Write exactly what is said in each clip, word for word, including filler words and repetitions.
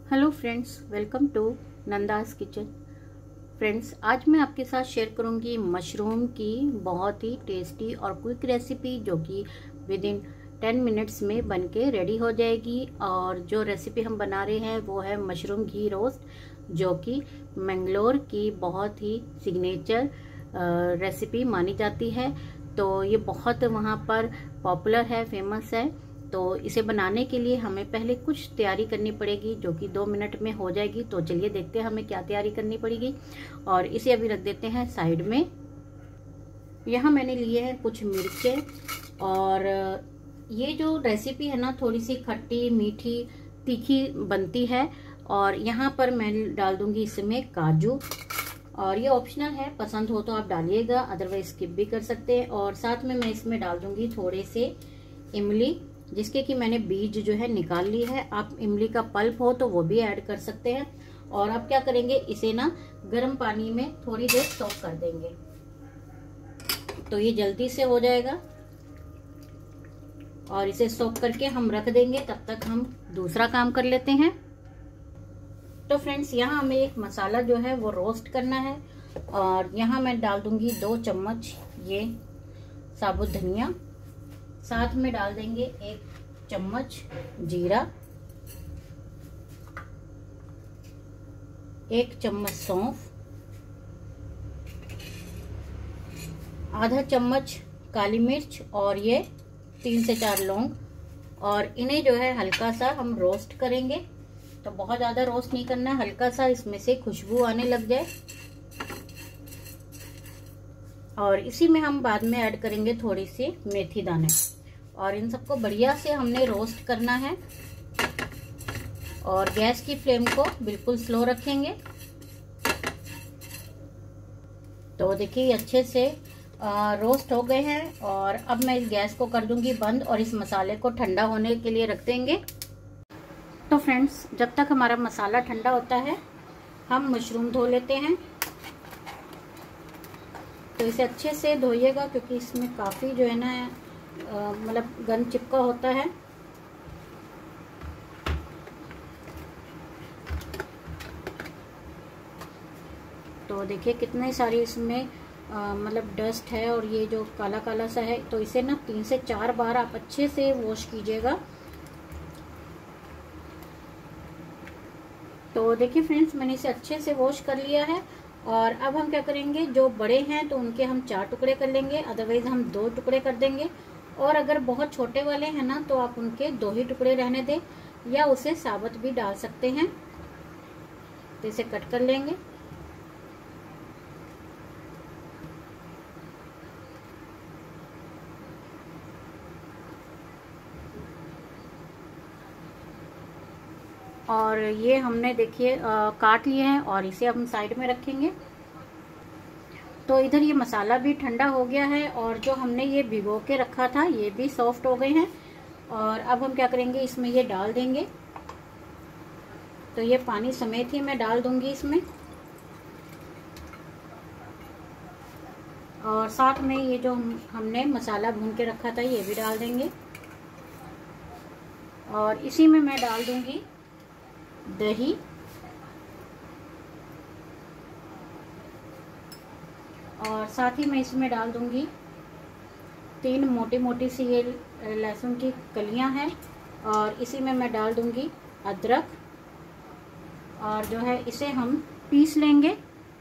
Hello friends, welcome to Nanda's kitchen. Friends, आज मैं आपके साथ शेयर करूंगी मशरूम की बहुत ही टेस्टी और क्विक रेसिपी, जो कि विद इन टेन मिनट्स में बनके रेडी हो जाएगी। और जो रेसिपी हम बना रहे हैं वो है मशरूम घी रोस्ट, जो कि मैंगलोर की बहुत ही सिग्नेचर रेसिपी मानी जाती है। तो ये बहुत वहाँ पर पॉपुलर है, फेमस है। तो इसे बनाने के लिए हमें पहले कुछ तैयारी करनी पड़ेगी, जो कि दो मिनट में हो जाएगी। तो चलिए देखते हैं हमें क्या तैयारी करनी पड़ेगी, और इसे अभी रख देते हैं साइड में। यहाँ मैंने लिए हैं कुछ मिर्चें, और ये जो रेसिपी है ना, थोड़ी सी खट्टी मीठी तीखी बनती है। और यहाँ पर मैं डाल दूंगी इसमें काजू, और ये ऑप्शनल है, पसंद हो तो आप डालिएगा, अदरवाइज स्किप भी कर सकते हैं। और साथ में मैं इसमें डाल दूंगी थोड़े से इमली, जिसके कि मैंने बीज जो है निकाल ली है। आप इमली का पल्प हो तो वो भी ऐड कर सकते हैं। और आप क्या करेंगे, इसे ना गर्म पानी में थोड़ी देर सोक कर देंगे, तो ये जल्दी से हो जाएगा। और इसे सोक करके हम रख देंगे, तब तक हम दूसरा काम कर लेते हैं। तो फ्रेंड्स, यहाँ हमें एक मसाला जो है वो रोस्ट करना है। और यहाँ मैं डाल दूंगी दो चम्मच ये साबुत धनिया, साथ में डाल देंगे एक चम्मच जीरा, एक चम्मच सौंफ, आधा चम्मच काली मिर्च, और ये तीन से चार लौंग। और इन्हें जो है हल्का सा हम रोस्ट करेंगे। तो बहुत ज्यादा रोस्ट नहीं करना है, हल्का सा इसमें से खुशबू आने लग जाए। और इसी में हम बाद में ऐड करेंगे थोड़ी सी मेथी दाने। और इन सबको बढ़िया से हमने रोस्ट करना है, और गैस की फ्लेम को बिल्कुल स्लो रखेंगे। तो देखिए अच्छे से आ, रोस्ट हो गए हैं। और अब मैं इस गैस को कर दूंगी बंद, और इस मसाले को ठंडा होने के लिए रख देंगे। तो फ्रेंड्स, जब तक हमारा मसाला ठंडा होता है, हम मशरूम धो लेते हैं। तो इसे अच्छे से धोइएगा, क्योंकि इसमें काफ़ी जो है ना मतलब गंद चिपका होता है। तो देखिए कितने सारी इसमें मतलब डस्ट है, और ये जो काला काला सा है। तो इसे ना तीन से चार बार आप अच्छे से वॉश कीजिएगा। तो देखिए फ्रेंड्स, मैंने इसे अच्छे से वॉश कर लिया है। और अब हम क्या करेंगे, जो बड़े हैं तो उनके हम चार टुकड़े कर लेंगे, अदरवाइज हम दो टुकड़े कर देंगे। और अगर बहुत छोटे वाले हैं ना, तो आप उनके दो ही टुकड़े रहने दें, या उसे साबुत भी डाल सकते हैं। तो इसे कट कर लेंगे। और ये हमने देखिए काट लिए हैं, और इसे हम साइड में रखेंगे। तो इधर ये मसाला भी ठंडा हो गया है, और जो हमने ये भिगो के रखा था ये भी सॉफ्ट हो गए हैं। और अब हम क्या करेंगे, इसमें ये डाल देंगे। तो ये पानी समेत ही मैं डाल दूंगी इसमें। और साथ में ये जो हम, हमने मसाला भून के रखा था ये भी डाल देंगे। और इसी में मैं डाल दूंगी दही, और साथ ही मैं इसमें डाल दूंगी तीन मोटी मोटी सी ये लहसुन की कलियां हैं। और इसी में मैं डाल दूंगी अदरक, और जो है इसे हम पीस लेंगे।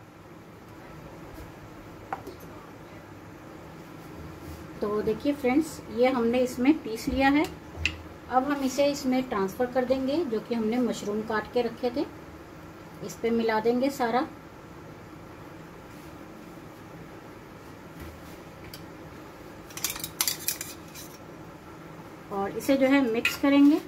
तो देखिए फ्रेंड्स, ये हमने इसमें पीस लिया है। अब हम इसे इसमें ट्रांसफ़र कर देंगे, जो कि हमने मशरूम काट के रखे थे, इस पे मिला देंगे सारा। और इसे जो है मिक्स करेंगे।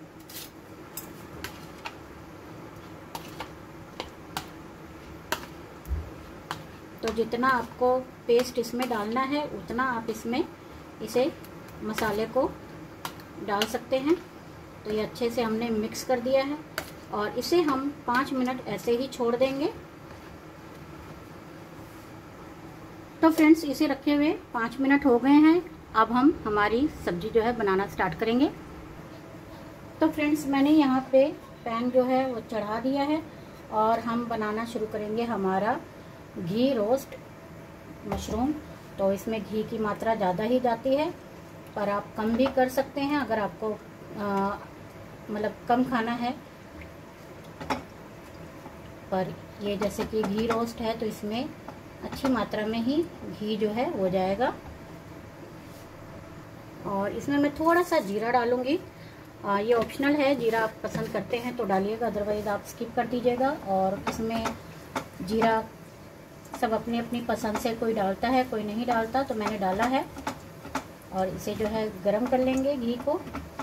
तो जितना आपको पेस्ट इसमें डालना है, उतना आप इसमें इसे मसाले को डाल सकते हैं। तो ये अच्छे से हमने मिक्स कर दिया है, और इसे हम पाँच मिनट ऐसे ही छोड़ देंगे। तो फ्रेंड्स, इसे रखे हुए पाँच मिनट हो गए हैं। अब हम हमारी सब्जी जो है बनाना स्टार्ट करेंगे। तो फ्रेंड्स, मैंने यहाँ पे पैन जो है वो चढ़ा दिया है और हम बनाना शुरू करेंगे हमारा घी रोस्ट मशरूम। तो इसमें घी की मात्रा ज़्यादा ही जाती है, पर आप कम भी कर सकते हैं अगर आपको मतलब कम खाना है। पर ये जैसे कि घी रोस्ट है तो इसमें अच्छी मात्रा में ही घी जो है वो जाएगा। और इसमें मैं थोड़ा सा जीरा डालूंगी। आ, ये ऑप्शनल है, जीरा आप पसंद करते हैं तो डालिएगा, अदरवाइज आप स्किप कर दीजिएगा। और इसमें जीरा सब अपनी अपनी पसंद से, कोई डालता है कोई नहीं डालता, तो मैंने डाला है। और इसे जो है गरम कर लेंगे घी को।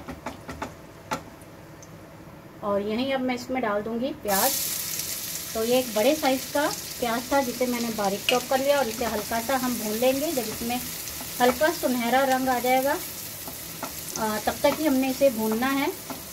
और यहीं अब मैं इसमें डाल दूंगी प्याज। तो ये एक बड़े साइज़ का प्याज था जिसे मैंने बारीक चॉप कर लिया और इसे हल्का सा हम भून लेंगे। जब इसमें हल्का सुनहरा रंग आ जाएगा आ, तब तक ही हमने इसे भूनना है।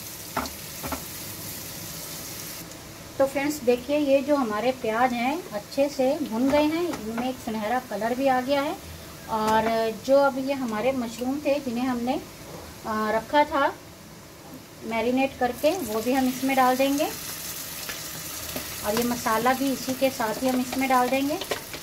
तो फ्रेंड्स देखिए, ये जो हमारे प्याज हैं अच्छे से भुन गए हैं, इनमें एक सुनहरा कलर भी आ गया है। और जो अब ये हमारे मशरूम थे जिन्हें हमने आ, रखा था मैरिनेट करके, वो भी हम इसमें डाल देंगे। और ये मसाला भी इसी के साथ ही हम इसमें डाल देंगे।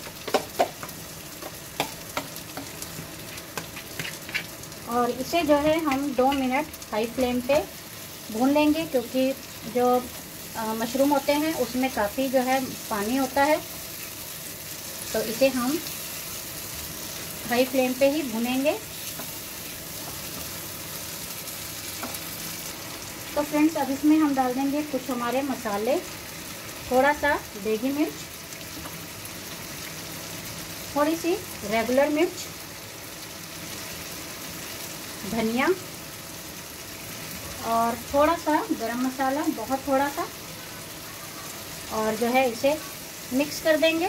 और इसे जो है हम दो मिनट हाई फ्लेम पे भून लेंगे, क्योंकि जो आ, मशरूम होते हैं उसमें काफ़ी जो है पानी होता है, तो इसे हम हाई फ्लेम पे ही भूनेंगे। तो फ्रेंड्स अब इसमें हम डाल देंगे कुछ हमारे मसाले, थोड़ा सा देगी मिर्च, थोड़ी सी रेगुलर मिर्च, धनिया और थोड़ा सा गरम मसाला, बहुत थोड़ा सा। और जो है इसे मिक्स कर देंगे।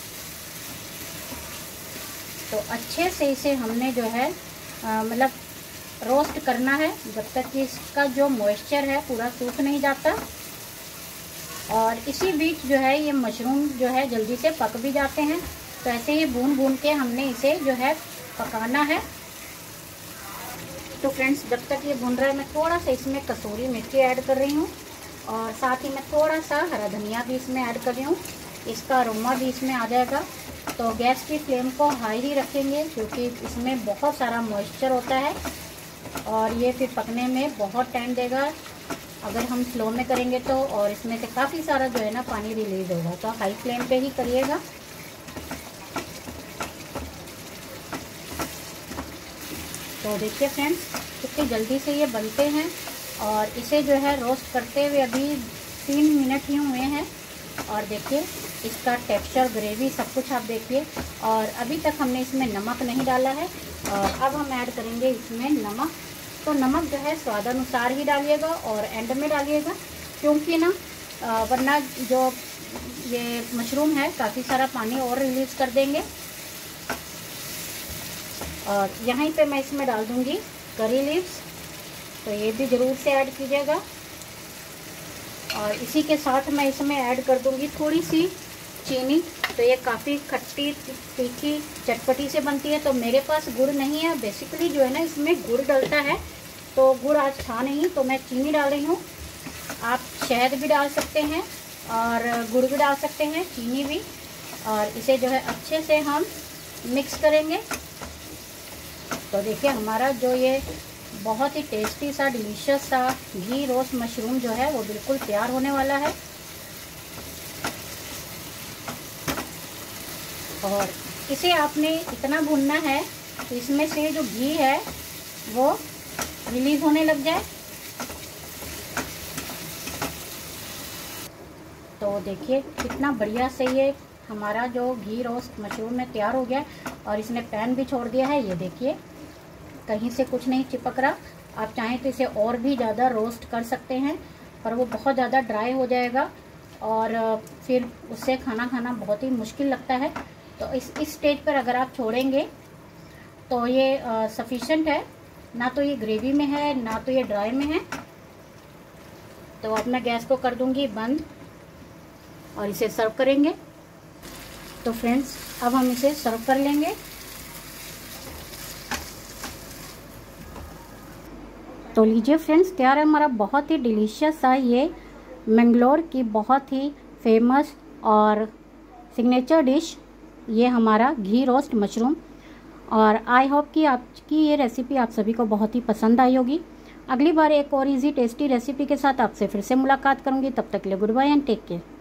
तो अच्छे से इसे हमने जो है मतलब रोस्ट करना है जब तक कि इसका जो मॉइस्चर है पूरा सूख नहीं जाता। और इसी बीच जो है ये मशरूम जो है जल्दी से पक भी जाते हैं। तो ऐसे ही भून भून के हमने इसे जो है पकाना है। तो फ्रेंड्स जब तक ये भून रहा है मैं थोड़ा सा इसमें कसूरी मेथी ऐड कर रही हूँ और साथ ही मैं थोड़ा सा हरा धनिया भी इसमें ऐड कर रही हूँ। इसका अरोमा भी इसमें आ जाएगा। तो गैस की फ्लेम को हाई ही रखेंगे, क्योंकि इसमें बहुत सारा मॉइस्चर होता है और ये फिर पकने में बहुत टाइम देगा अगर हम स्लो में करेंगे तो। और इसमें से काफ़ी सारा जो है ना पानी रिलीज होगा, तो हाई फ्लेम पे ही करिएगा। तो देखिए फ्रेंड्स कितनी जल्दी से ये बनते हैं। और इसे जो है रोस्ट करते हुए अभी तीन मिनट ही हुए हैं और देखिए इसका टेक्सचर, ग्रेवी, सब कुछ आप देखिए। और अभी तक हमने इसमें नमक नहीं डाला है और अब हम ऐड करेंगे इसमें नमक। तो नमक जो है स्वादानुसार ही डालिएगा और एंड में डालिएगा, क्योंकि ना वरना जो ये मशरूम है काफ़ी सारा पानी और रिलीज कर देंगे। और यहीं पे मैं इसमें डाल दूंगी करी लीव्स, तो ये भी ज़रूर से ऐड कीजिएगा। और इसी के साथ मैं इसमें ऐड कर दूंगी थोड़ी सी चीनी। तो ये काफ़ी खट्टी, तीखी, चटपटी से बनती है। तो मेरे पास गुड़ नहीं है, बेसिकली जो है ना इसमें गुड़ डलता है, तो गुड़ आज था नहीं तो मैं चीनी डाल रही हूँ। आप शहद भी डाल सकते हैं और गुड़ भी डाल सकते हैं, चीनी भी। और इसे जो है अच्छे से हम मिक्स करेंगे। तो देखिए हमारा जो ये बहुत ही टेस्टी सा, डिलीशियस सा घी रोस्ट मशरूम जो है वो बिल्कुल तैयार होने वाला है। और इसे आपने इतना भूनना है तो इसमें से जो घी है वो रिलीज होने लग जाए। तो देखिए कितना बढ़िया से ये हमारा जो घी रोस्ट मशरूम में तैयार हो गया और इसने पैन भी छोड़ दिया है। ये देखिए कहीं से कुछ नहीं चिपक रहा। आप चाहें तो इसे और भी ज़्यादा रोस्ट कर सकते हैं, पर वो बहुत ज़्यादा ड्राई हो जाएगा और फिर उससे खाना खाना बहुत ही मुश्किल लगता है। तो इस इस स्टेज पर अगर आप छोड़ेंगे तो ये सफिशेंट है, ना तो ये ग्रेवी में है ना तो ये ड्राई में है। तो अब मैं गैस को कर दूंगी बंद और इसे सर्व करेंगे। तो फ्रेंड्स अब हम इसे सर्व कर लेंगे। तो लीजिए फ्रेंड्स, तैयार है हमारा बहुत ही डिलीशियस सा ये मैंगलोर की बहुत ही फेमस और सिग्नेचर डिश ये हमारा घी रोस्ट मशरूम। और आई होप कि आपकी ये रेसिपी आप सभी को बहुत ही पसंद आई होगी। अगली बार एक और इजी टेस्टी रेसिपी के साथ आपसे फिर से मुलाकात करूंगी। तब तक के लिए goodbye and take care.